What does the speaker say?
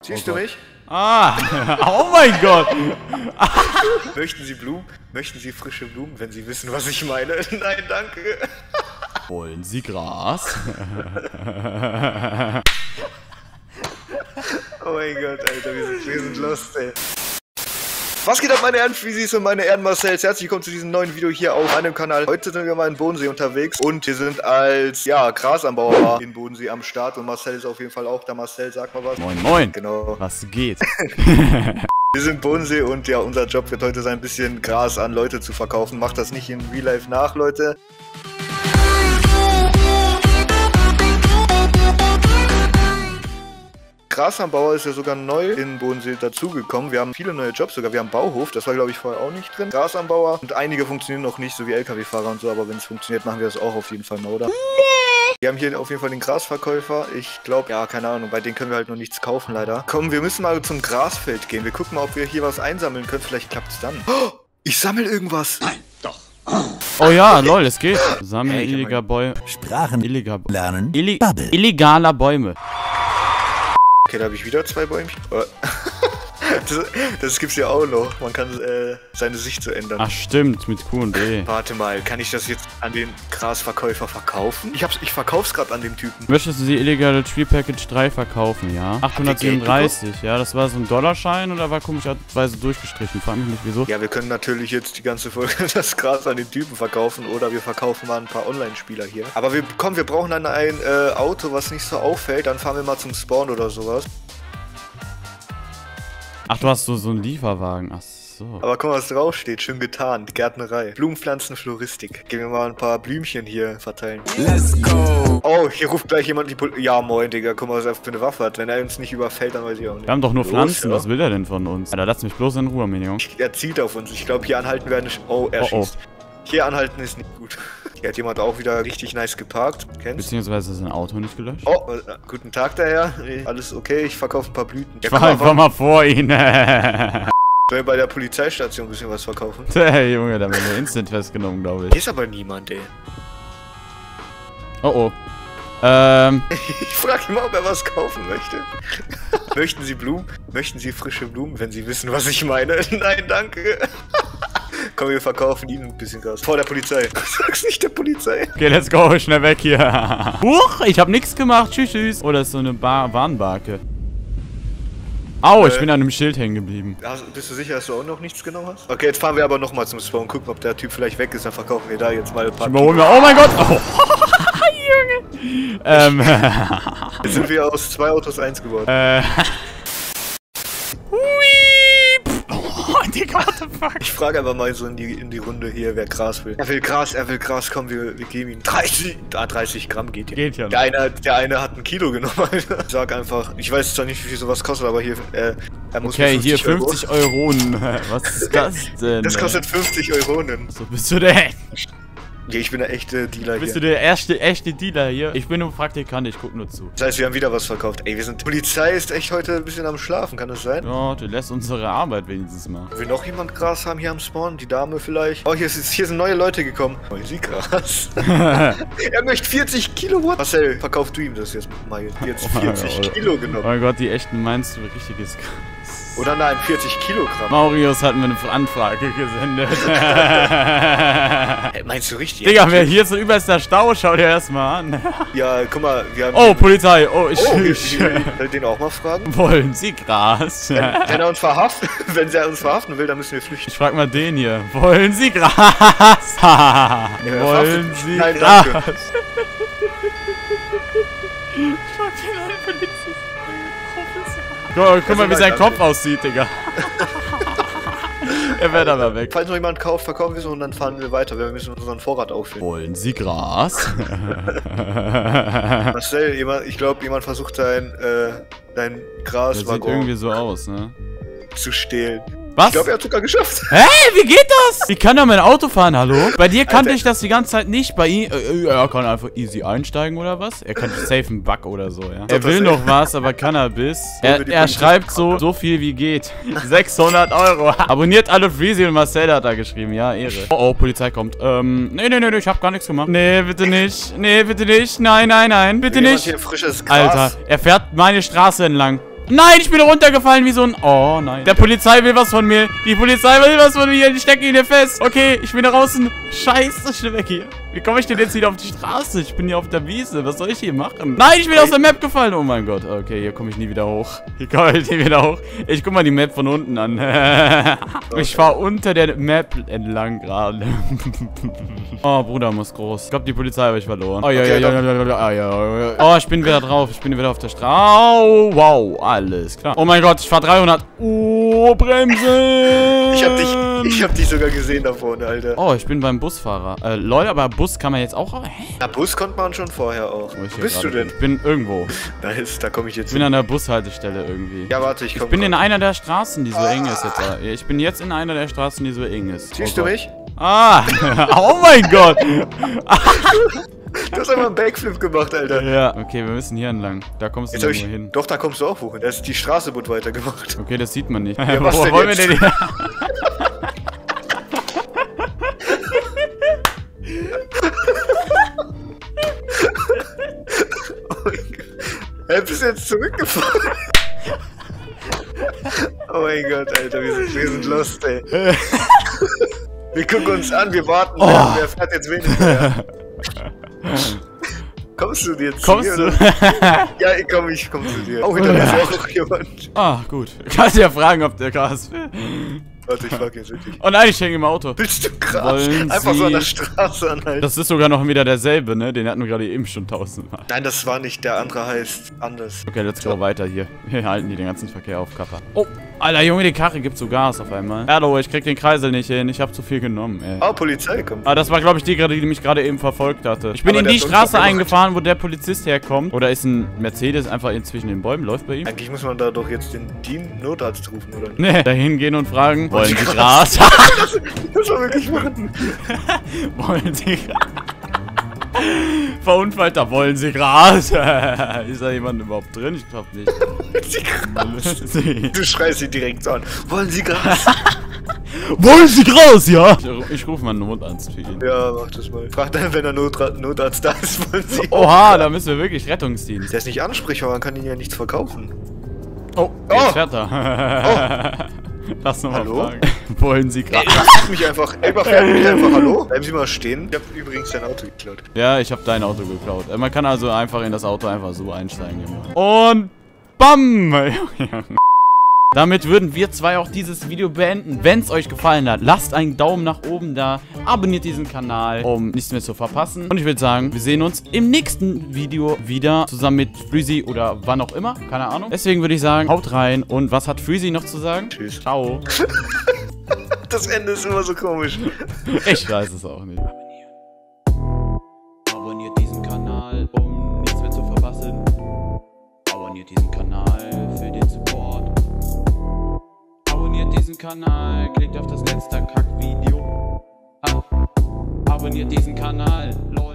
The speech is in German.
Siehst du mich? Ah, oh mein Gott. Möchten Sie Blumen? Möchten Sie frische Blumen, wenn Sie wissen, was ich meine? Nein, danke. Wollen Sie Gras? Oh mein Gott, Alter, wir sind lost, ey. Was geht ab, meine Ehrenfriesies und meine Ehrenmarcells? Herzlich willkommen zu diesem neuen Video hier auf meinem Kanal. Heute sind wir mal in Bodensee unterwegs und wir sind als, ja, Grasanbauer in Bodensee am Start und Marcel ist auf jeden Fall auch da. Marcel, sag mal was. Moin, moin. Genau. Was geht? Wir sind in Bodensee und ja, unser Job wird heute sein, ein bisschen Gras an Leute zu verkaufen. Macht das nicht in Real Life nach, Leute. Grasanbauer ist ja sogar neu in Bodensee dazugekommen. Wir haben viele neue Jobs sogar. Wir haben Bauhof, das war glaube ich vorher auch nicht drin. Grasanbauer und einige funktionieren noch nicht, so wie LKW-Fahrer und so. Aber wenn es funktioniert, machen wir das auch auf jeden Fall mal, oder? Wir haben hier auf jeden Fall den Grasverkäufer. Ich glaube, ja, keine Ahnung, bei denen können wir halt noch nichts kaufen, leider. Komm, wir müssen mal zum Grasfeld gehen. Wir gucken mal, ob wir hier was einsammeln können. Vielleicht klappt es dann. Oh, ich sammle irgendwas. Nein, doch. Oh ja, lol, es geht. Sammeln illegaler Bäume. Sprachen Illegal lernen. Bubble. Illegaler Bäume. Okay, da habe ich wieder zwei Bäumchen. Das gibt's ja auch noch. Man kann seine Sicht so ändern. Ach stimmt, mit Q und B. Warte mal, kann ich das jetzt an den Grasverkäufer verkaufen? Ich verkauf's gerade an dem Typen. Möchtest du die illegale Tree Package 3 verkaufen, ja? 837, ja, das war so ein Dollarschein oder war komischerweise durchgestrichen? Frag mich nicht, wieso. Ja, wir können natürlich jetzt die ganze Folge das Gras an den Typen verkaufen oder wir verkaufen mal ein paar Online-Spieler hier. Aber wir brauchen dann ein Auto, was nicht so auffällt. Dann fahren wir mal zum Spawn oder sowas. Ach, du hast so einen Lieferwagen. Ach so. Aber guck mal, was draufsteht. Schön getan. Gärtnerei. Blumenpflanzen, Floristik. Gehen wir mal ein paar Blümchen hier verteilen. Let's go. Oh, hier ruft gleich jemand die Polizei. Ja, moin, Digga. Guck mal, was er für eine Waffe hat. Wenn er uns nicht überfällt, dann weiß ich auch nicht. Wir haben doch nur Pflanzen. Ja? Was will er denn von uns? Alter, lass mich bloß in Ruhe, Minion. Er zielt auf uns. Ich glaube, hier anhalten wäre nicht. Oh, er schießt. Hier anhalten ist nicht gut. Hier hat jemand auch wieder richtig nice geparkt. Kennst? Beziehungsweise ist sein Auto nicht gelöscht. Oh, guten Tag daher. Alles okay, ich verkaufe ein paar Blüten. Ich fahr einfach mal vor ihn. Soll bei der Polizeistation ein bisschen was verkaufen? Hey, Junge, da werden wir instant festgenommen, glaube ich. Hier ist aber niemand, ey. Oh, oh. Ich frage ihn mal, ob er was kaufen möchte. Möchten Sie Blumen? Möchten Sie frische Blumen, wenn Sie wissen, was ich meine? Nein, danke. Komm, wir verkaufen Ihnen ein bisschen Gas. Vor der Polizei. Sag's nicht der Polizei. Okay, let's go. Schnell weg hier. Huch, ich hab nichts gemacht. Tschüss, tschüss. Oh, das ist so eine Warnbarke. Au, ich bin an einem Schild hängen geblieben. Bist du sicher, dass du auch noch nichts genommen hast? Okay, jetzt fahren wir aber nochmal zum Spawn. Gucken, ob der Typ vielleicht weg ist. Dann verkaufen wir da jetzt mal ein paar. Oh mein Gott. Oh. Junge. Jetzt sind wir aus 2 Autos 1 geworden. Digga, what the fuck? Ich frage einfach mal so in die Runde hier, wer Gras will. Er will Gras, komm, wir geben ihm 30 Gramm geht ja. Geht ja. Der eine hat 1 Kilo genommen, Alter. Ich sag einfach, ich weiß zwar nicht, wie viel sowas kostet, aber hier, er muss okay, hier 50 Euronen. Was ist das denn? Das kostet 50 Euronen. So bist du der. Ja, ich bin der echte Dealer hier. Bist du der echte Dealer hier? Ich bin nur Praktikant, ich guck nur zu. Das heißt, wir haben wieder was verkauft. Ey, Polizei ist echt heute ein bisschen am Schlafen, kann das sein? Ja, du lässt unsere Arbeit wenigstens mal. Will noch jemand Gras haben hier am Spawn? Die Dame vielleicht? Oh, hier sind neue Leute gekommen. Oh, sie Gras. Er möchte 40 Kilowatt. Marcel, verkauf du ihm das jetzt mal. Jetzt 40 Kilo genommen. Oh mein Gott, die echten meinst du richtiges Gras? Oder nein, 40 Kilogramm. Maurius hat mir eine Anfrage gesendet. Hey, meinst du richtig? Digga, wer hier so überster Stau, schau dir erstmal an. Ja, guck mal, wir haben... Oh, Polizei. Oh, ich will den auch mal fragen. Wollen Sie Gras? Wenn er uns verhaften, wenn er uns verhaften will, dann müssen wir flüchten. Ich frag mal den hier. Wollen Sie Gras? Wollen Sie Nein, Gras? danke. Ich frag den an Polizisten. Guck mal, wie sein Kopf aussieht, Digga. Er wird aber weg. Falls noch jemand kauft, verkaufen wir es und dann fahren wir weiter. Wir müssen unseren Vorrat auffüllen. Wollen Sie Gras? Marcel, ich glaube, jemand versucht dein Gras Das sieht irgendwie so aus, ne? zu stehlen. Was? Ich glaube, er hat sogar geschafft. Hä? Wie geht das? Wie kann er mein Auto fahren, hallo? Bei dir kannte ich das die ganze Zeit nicht. Bei ihm, er kann einfach easy einsteigen oder was? Er kann safe einen Bug oder so, ja. Er will noch was, aber Cannabis. Er schreibt so viel wie geht. 600 Euro. Abonniert alle Freezy und Marcel hat da geschrieben. Ja, Ehre. Oh, Polizei kommt. Nee, ich hab gar nichts gemacht. Nee, bitte nicht. Nee, bitte nicht. Nein, bitte nicht. Hier frisches Gras. Alter, er fährt meine Straße entlang. Nein, ich bin runtergefallen wie so ein... Oh, nein. Der Polizei will was von mir. Die Polizei will was von mir. Ich stecke ihn hier fest. Okay, ich bin da draußen. Scheiße, schnell weg hier. Wie komme ich denn jetzt wieder auf die Straße? Ich bin hier auf der Wiese. Was soll ich hier machen? Nein, ich bin aus der Map gefallen. Oh mein Gott. Okay, hier komme ich nie wieder hoch. Hier komme ich nie wieder hoch. Ich guck mal die Map von unten an. Ich fahre unter der Map entlang gerade. Oh, Bruder muss groß. Ich glaube, die Polizei habe ich verloren. Oh, ja. Oh, ich bin wieder drauf. Ich bin wieder auf der Straße. Oh, wow. Alles klar. Oh mein Gott, ich fahre 300. Oh, Bremse. Ich hab dich sogar gesehen da vorne, Alter. Oh, ich bin beim Busfahrer. Leute, aber Bus kann man jetzt auch... Hä? Na, Bus konnte man schon vorher auch. Wo bist du denn? Ich bin irgendwo. Nice, da komme ich jetzt Ich bin an der Bushaltestelle irgendwie. Ja, warte, ich bin in einer der Straßen, die so eng ist jetzt. Ich bin jetzt in einer der Straßen, die so eng ist. Siehst du mich? Ah! Oh mein Gott! Du hast einfach einen Backflip gemacht, Alter. Ja, okay, wir müssen hier entlang. Da kommst du irgendwo hin. Doch, da kommst du auch hoch. Da ist die Straße wird weitergemacht. Okay, das sieht man nicht. Ja, was denn wollen jetzt? wir denn Er bist jetzt zurückgefahren. Oh mein Gott, Alter, wir sind lost, ey. Wir gucken uns an, wir warten. Oh. Wer fährt jetzt weniger? Kommst du jetzt Kommst du? Ja, ich komm zu dir. Oh, hinter mir ist auch jemand. Ah, gut. Kannst ja fragen, ob der Gras will. Warte, ich frag jetzt wirklich. Oh nein, ich hänge im Auto. Willst du Gras? Einfach so an der Straße anhalten. Das ist sogar noch wieder derselbe, ne? Den hatten wir gerade eben schon 1000-mal. Nein, das war nicht. Der andere heißt anders. Okay, let's go weiter hier. Wir halten die den ganzen Verkehr auf, Karre. Oh, Alter, Junge, die Karre gibt so Gas auf einmal. Hallo, ich krieg den Kreisel nicht hin. Ich hab zu viel genommen, ey. Oh, Polizei kommt. Ah, das war, glaube ich, die mich gerade eben verfolgt hatte. Ich bin in die Straße eingefahren, wo der Polizist herkommt. Oder ist ein Mercedes einfach zwischen den Bäumen? Läuft bei ihm? Eigentlich muss man da doch jetzt den Notarzt rufen, oder? Nee, dahin gehen und fragen, wollen Sie Gras? Das war wirklich machen. Wollen Sie Gras? Verunfallter, wollen Sie Gras? Ist da jemand überhaupt drin? Ich glaube nicht. Du schreist sie direkt so an. Wollen Sie Gras? Wollen Sie Gras, ja? Ich rufe mal einen Notarzt für ihn. Ja, mach das mal. Frag dann, wenn der Notarzt da ist, wollen Sie... Oha, da müssen wir wirklich Rettungsdienst. Der ist nicht ansprechbar, man kann ihn ja nichts verkaufen. Oh, jetzt fährt er. Lass nochmal fragen. Wollen Sie Gras? Lass mich einfach. Überfährt mich einfach. Hallo? Bleiben Sie mal stehen. Ich hab übrigens dein Auto geklaut. Ja, ich habe dein Auto geklaut. Man kann also einfach in das Auto einfach so einsteigen. Und BAM! Damit würden wir zwei auch dieses Video beenden. Wenn es euch gefallen hat, lasst einen Daumen nach oben da. Abonniert diesen Kanal, um nichts mehr zu verpassen. Und ich würde sagen, wir sehen uns im nächsten Video wieder. Zusammen mit Freezy oder wann auch immer. Keine Ahnung. Deswegen würde ich sagen, haut rein. Und was hat Freezy noch zu sagen? Tschüss. Ciao. Das Ende ist immer so komisch. Ich weiß es auch nicht. Abonniert diesen Kanal, um nichts mehr zu verpassen. Abonniert diesen Kanal für den Support. Abonniert diesen Kanal, klickt auf das letzte Kackvideo. Abonniert diesen Kanal, lol.